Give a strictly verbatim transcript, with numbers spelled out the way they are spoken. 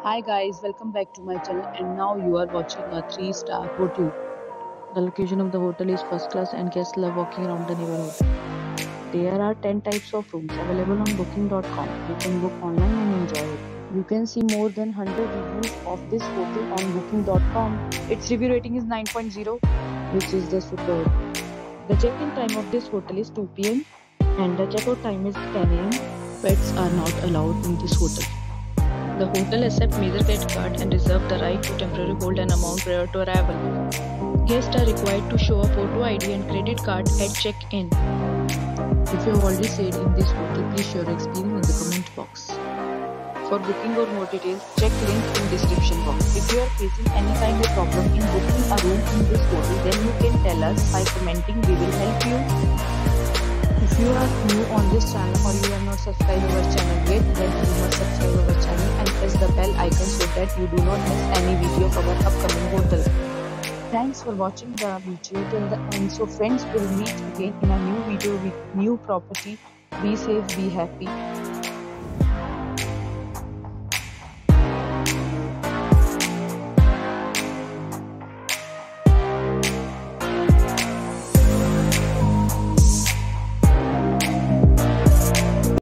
Hi guys, welcome back to my channel and now you are watching a three star hotel. The location of the hotel is first class and guests love walking around the neighborhood. There are ten types of rooms available on booking dot com. You can book online and enjoy it. You can see more than one hundred reviews of this hotel on booking dot com. Its review rating is nine point zero, which is the superb. The check-in time of this hotel is two p m and the checkout time is ten a m Pets are not allowed in this hotel. The hotel accepts major credit card and reserves the right to temporarily hold an amount prior to arrival. Guests are required to show a photo I D and credit card at check-in. If you have already stayed in this hotel, please share your experience in the comment box. For booking or more details, check link in description box. If you are facing any kind of problem in booking a room in this hotel, then you can tell us by commenting. We will help you. If you are new on this channel or you have not subscribed our channel yet, then you must subscribe our channel and press the bell icon so that you do not miss any video of our upcoming hotel. Thanks for watching the video till the end. So friends, will meet again in a new video with new property. Be safe, be happy.